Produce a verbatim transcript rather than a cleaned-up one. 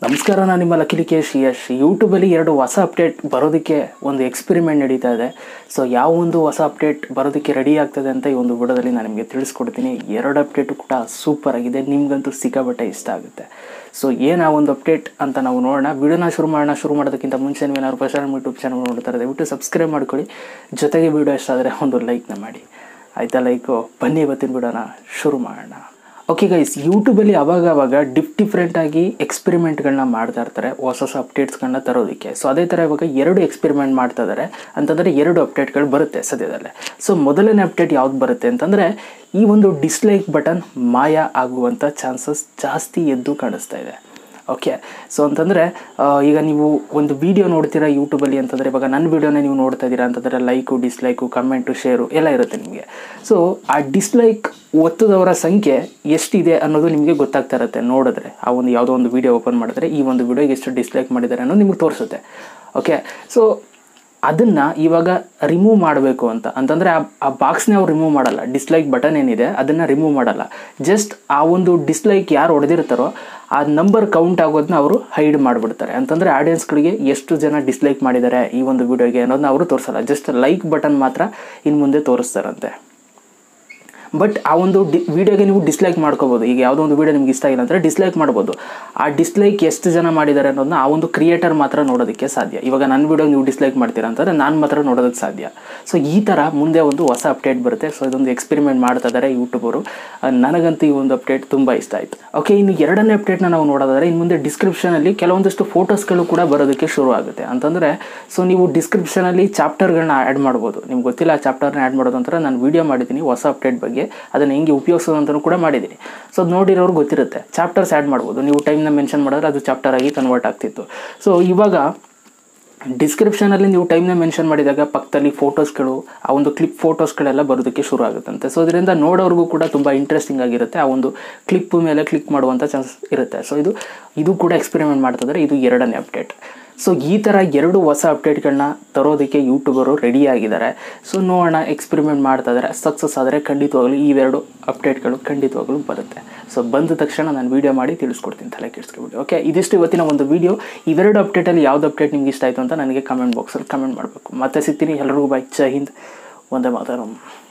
ನಮಸ್ಕಾರ, ನಾನು ನಿಮ್ಮ ಲಕ್ಕಿ ಲಿಕೇಶ್ ಯಶ್. ಯೂಟ್ಯೂಬಲ್ಲಿ ಎರಡು ಹೊಸ ಅಪ್ಡೇಟ್ ಬರೋದಕ್ಕೆ ಒಂದು ಎಕ್ಸ್ಪೆರಿಮೆಂಟ್ ನಡೀತಾ ಇದೆ. ಸೊ ಯಾವ ಒಂದು ಹೊಸ ಅಪ್ಡೇಟ್ ಬರೋದಕ್ಕೆ ರೆಡಿ ಆಗ್ತದೆ ಅಂತ ಈ ಒಂದು ವಿಡಿಯೋದಲ್ಲಿ ನಾನು ನಿಮಗೆ ತಿಳಿಸ್ಕೊಡ್ತೀನಿ. ಎರಡು ಅಪ್ಡೇಟು ಕೂಡ ಸೂಪರ್ ಆಗಿದೆ, ನಿಮಗಂತೂ ಸಿಕ್ಕಾಪಟ್ಟೆ ಇಷ್ಟ ಆಗುತ್ತೆ. ಸೊ ಏನು ಆ ಒಂದು ಅಪ್ಡೇಟ್ ಅಂತ ನಾವು ನೋಡೋಣ. ವಿಡಿಯೋನ ಶುರು ಮಾಡೋಣ. ಶುರು ಮಾಡೋದಕ್ಕಿಂತ ಮುಂಚೆ ನೀವೇನಾದ್ರು ಫಸ್ಟ್ ಟೈಮ್ ಯೂಟ್ಯೂಬ್ ಚಾನಲ್ ನೋಡ್ತಾರೆ ದಯವಿಟ್ಟು ಸಬ್ಸ್ಕ್ರೈಬ್ ಮಾಡ್ಕೊಳ್ಳಿ. ಜೊತೆಗೆ ವಿಡಿಯೋ ಇಷ್ಟ ಆದರೆ ಒಂದು ಲೈಕ್ನ ಮಾಡಿ, ಆಯಿತಾ? ಲೈಕು ಬನ್ನಿ, ಇವತ್ತಿನ ವಿಡಿಯೋನ ಶುರು ಮಾಡೋಣ. ಓಕೆ ಗೈಸ್, ಯೂಟ್ಯೂಬಲ್ಲಿ ಅವಾಗ ಅವಾಗ ಡಿಫ್ ಡಿಫ್ರೆಂಟಾಗಿ ಎಕ್ಸ್ಪೆರಿಮೆಂಟ್ಗಳನ್ನ ಮಾಡ್ತಾ ಇರ್ತಾರೆ ಹೊಸ ಹೊಸ ಅಪ್ಡೇಟ್ಸ್ಗಳನ್ನ ತರೋದಕ್ಕೆ. ಸೊ ಅದೇ ಥರ ಇವಾಗ ಎರಡು ಎಕ್ಸ್ಪೆರಿಮೆಂಟ್ ಮಾಡ್ತಾ ಇದ್ದಾರೆ ಅಂತಂದರೆ ಎರಡು ಅಪ್ಡೇಟ್ಗಳು ಬರುತ್ತೆ ಸದ್ಯದಲ್ಲೇ. ಸೊ ಮೊದಲನೇ ಅಪ್ಡೇಟ್ ಯಾವ್ದು ಬರುತ್ತೆ ಅಂತಂದರೆ, ಈ ಒಂದು ಡಿಸ್ಲೈಕ್ ಬಟನ್ ಮಾಯ ಆಗುವಂಥ ಚಾನ್ಸಸ್ ಜಾಸ್ತಿ ಎದ್ದು ಕಾಣಿಸ್ತಾ ಇದೆ. ಓಕೆ, ಸೊ ಅಂತಂದರೆ ಈಗ ನೀವು ಒಂದು ವೀಡಿಯೋ ನೋಡ್ತೀರಾ ಯೂಟ್ಯೂಬಲ್ಲಿ ಅಂತಂದರೆ, ಇವಾಗ ನನ್ನ ವೀಡಿಯೋನೇ ನೀವು ನೋಡ್ತಾ ಇದ್ದೀರಾ ಅಂತಂದರೆ ಲೈಕು, ಡಿಸ್ಲೈಕು, ಕಮೆಂಟು, ಶೇರು ಎಲ್ಲ ಇರುತ್ತೆ ನಿಮಗೆ. ಸೊ ಆ ಡಿಸ್ಲೈಕ್ ಒತ್ತದವರ ಸಂಖ್ಯೆ ಎಷ್ಟಿದೆ ಅನ್ನೋದು ನಿಮಗೆ ಗೊತ್ತಾಗ್ತಾ ಇರುತ್ತೆ ನೋಡಿದ್ರೆ. ಆ ಒಂದು ಯಾವುದೋ ಒಂದು ವೀಡಿಯೋ ಓಪನ್ ಮಾಡಿದ್ರೆ ಈ ಒಂದು ವೀಡಿಯೋಗೆ ಎಷ್ಟು ಡಿಸ್ಲೈಕ್ ಮಾಡಿದ್ದಾರೆ ಅನ್ನೋದು ನಿಮಗೆ ತೋರಿಸುತ್ತೆ. ಓಕೆ, ಸೊ ಅದನ್ನು ಇವಾಗ ರಿಮೂವ್ ಮಾಡಬೇಕು ಅಂತ ಅಂತಂದರೆ ಆ ಆ ಬಾಕ್ಸ್ನೇ ಅವ್ರು ರಿಮೂವ್ ಮಾಡಲ್ಲ. ಡಿಸ್ಲೈಕ್ ಬಟನ್ ಏನಿದೆ ಅದನ್ನು ರಿಮೂವ್ ಮಾಡಲ್ಲ. ಜಸ್ಟ್ ಆ ಒಂದು ಡಿಸ್ಲೈಕ್ ಯಾರು ಹೊಡೆದಿರ್ತಾರೋ ಆ ನಂಬರ್ ಕೌಂಟ್ ಆಗೋದನ್ನ ಅವರು ಹೈಡ್ ಮಾಡಿಬಿಡ್ತಾರೆ. ಅಂತಂದರೆ ಆಡಿಯನ್ಸ್ಗಳಿಗೆ ಎಷ್ಟು ಜನ ಡಿಸ್ಲೈಕ್ ಮಾಡಿದ್ದಾರೆ ಈ ಒಂದು ವೀಡಿಯೋಗೆ ಅನ್ನೋದನ್ನ ಅವರು ತೋರಿಸಲ್ಲ. ಜಸ್ಟ್ ಲೈಕ್ ಬಟನ್ ಮಾತ್ರ ಇನ್ನು ಮುಂದೆ ತೋರಿಸ್ತಾರಂತೆ. ಬಟ್ ಆ ಒಂದು ಡಿ ವೀಡಿಯೋಗೆ ನೀವು ಡಿಸ್ಲೈಕ್ ಮಾಡ್ಕೋಬೋದು. ಈಗ ಯಾವುದೋ ಒಂದು ವೀಡಿಯೋ ನಿಮ್ಗೆ ಇಷ್ಟ ಆಗಿಲ್ಲ ಅಂದರೆ ಡಿಸ್ಲೈಕ್ ಮಾಡ್ಬೋದು. ಆ ಡಿಸ್ಲೈಕ್ ಎಷ್ಟು ಜನ ಮಾಡಿದ್ದಾರೆ ಅನ್ನೋದನ್ನ ಆ ಒಂದು ಕ್ರಿಯೇಟರ್ ಮಾತ್ರ ನೋಡೋದಕ್ಕೆ ಸಾಧ್ಯ. ಇವಾಗ ನನ್ನ ವೀಡಿಯೋ ನೀವು ಡಿಸ್ಲೈಕ್ ಮಾಡ್ತೀರಾ ಅಂತಂದರೆ ನಾನು ಮಾತ್ರ ನೋಡೋದಕ್ಕೆ ಸಾಧ್ಯ. ಸೊ ಈ ಥರ ಮುಂದೆ ಒಂದು ಹೊಸ ಅಪ್ಡೇಟ್ ಬರುತ್ತೆ. ಸೊ ಇದೊಂದು ಎಕ್ಸ್ಪೆರಿಮೆಂಟ್ ಮಾಡ್ತಾ ಇದ್ದಾರೆ ಯೂಟ್ಯೂಬರು. ನನಗಂತೂ ಈ ಒಂದು ಅಪ್ಡೇಟ್ ತುಂಬ ಇಷ್ಟ ಆಯಿತು. ಓಕೆ, ಇನ್ನು ಎರಡನೇ ಅಪ್ಡೇಟ್ನ ನಾವು ನೋಡೋದಾದರೆ, ಇನ್ನು ಮುಂದೆ ಡಿಸ್ಕ್ರಿಪ್ಷನಲ್ಲಿ ಕೆಲವೊಂದಷ್ಟು ಫೋಟೋಸ್ಗಳು ಕೂಡ ಬರೋದಕ್ಕೆ ಶುರು ಆಗುತ್ತೆ. ಅಂತಂದರೆ ಸೊ ನೀವು ಡಿಸ್ಕ್ರಿಪ್ಷನಲ್ಲಿ ಚಾಪ್ಟರ್ಗಳನ್ನ ಆ್ಯಡ್ ಮಾಡ್ಬೋದು. ನಿಮ್ಗೆ ಗೊತ್ತಿಲ್ಲ ಆ ಚಾಪ್ಟರ್ನ ಆ್ಯಡ್ ಮಾಡೋದು ಅಂತಾರೆ. ನಾನು ವೀಡಿಯೋ ಮಾಡಿದ್ದೀನಿ ಹೊಸ ಅಪ್ಡೇಟ್ ಬಗ್ಗೆ, ಅದನ್ನು ಹೆಂಗೆ ಉಪಯೋಗಿಸೋದು ಅಂತಲೂ ಕೂಡ ಮಾಡಿದ್ದೀನಿ. ಸೊ ಅದು ನೋಡಿರೋರು ಗೊತ್ತಿರುತ್ತೆ. ಚಾಪ್ಟರ್ಸ್ ಆ್ಯಡ್ ಮಾಡ್ಬೋದು. ನೀವು ಟೈಮ್ನ ಮೆನ್ಷನ್ ಮಾಡಿದ್ರೆ ಅದು ಚಾಪ್ಟರ್ ಆಗಿ ಕನ್ವರ್ಟ್ ಆಗ್ತಿತ್ತು. ಸೊ ಇವಾಗ ಡಿಸ್ಕ್ರಿಪ್ಷನಲ್ಲಿ ನೀವು ಟೈಮ್ನ ಮೆನ್ಷನ್ ಮಾಡಿದಾಗ ಪಕ್ಕದಲ್ಲಿ ಫೋಟೋಸ್ಗಳು, ಆ ಒಂದು ಕ್ಲಿಪ್ ಫೋಟೋಸ್ಗಳೆಲ್ಲ ಬರೋದಕ್ಕೆ ಶುರು ಆಗುತ್ತಂತೆ. ಸೊ ಇದರಿಂದ ನೋಡೋರಿಗೂ ಕೂಡ ತುಂಬ ಇಂಟ್ರೆಸ್ಟಿಂಗ್ ಆಗಿರುತ್ತೆ. ಆ ಒಂದು ಕ್ಲಿಪ್ ಮೇಲೆ ಕ್ಲಿಕ್ ಮಾಡುವಂಥ ಚಾನ್ಸ್ ಇರುತ್ತೆ. ಸೊ ಇದು ಇದು ಕೂಡ ಎಕ್ಸ್ಪೆರಿಮೆಂಟ್ ಮಾಡ್ತಿದ್ದಾರೆ. ಇದು ಎರಡನೇ ಅಪ್ಡೇಟ್. ಸೊ ಈ ಥರ ಎರಡು ಹೊಸ ಅಪ್ಡೇಟ್ಗಳನ್ನ ತರೋದಕ್ಕೆ ಯೂಟ್ಯೂಬರು ರೆಡಿಯಾಗಿದ್ದಾರೆ. ಸೊ ನೋಡೋಣ, ಎಕ್ಸ್ಪೆರಿಮೆಂಟ್ ಮಾಡ್ತಾ ಇದ್ದಾರೆ. ಸಕ್ಸಸ್ ಆದರೆ ಖಂಡಿತವಾಗಲೂ ಇವೆರಡು ಅಪ್ಡೇಟ್ಗಳು ಖಂಡಿತವಾಗಲೂ ಬರುತ್ತೆ. ಸೊ ಬಂದ ತಕ್ಷಣ ನಾನು ವೀಡಿಯೋ ಮಾಡಿ ತಿಳಿಸ್ಕೊಡ್ತೀನಿ, ತಲೆ ಕೆಡಿಸ್ಕೊಬಿಡಿ. ಓಕೆ, ಇದಿಷ್ಟು ಇವತ್ತಿನ ಒಂದು ವೀಡಿಯೋ. ಇವೆರಡು ಅಪ್ಡೇಟಲ್ಲಿ ಯಾವ್ದು ಅಪ್ಡೇಟ್ ನಿಮ್ಗೆ ಇಷ್ಟ ಆಯಿತು ಅಂತ ನನಗೆ ಕಮೆಂಟ್ ಬಾಕ್ಸಲ್ಲಿ ಕಮೆಂಟ್ ಮಾಡಬೇಕು. ಮತ್ತೆ ಸಿಗ್ತೀನಿ. ಎಲ್ಲರಿಗೂ ಬೈ. ಜೈ ಹಿಂದ್, ವಂದೇ ಮಾತರಂ.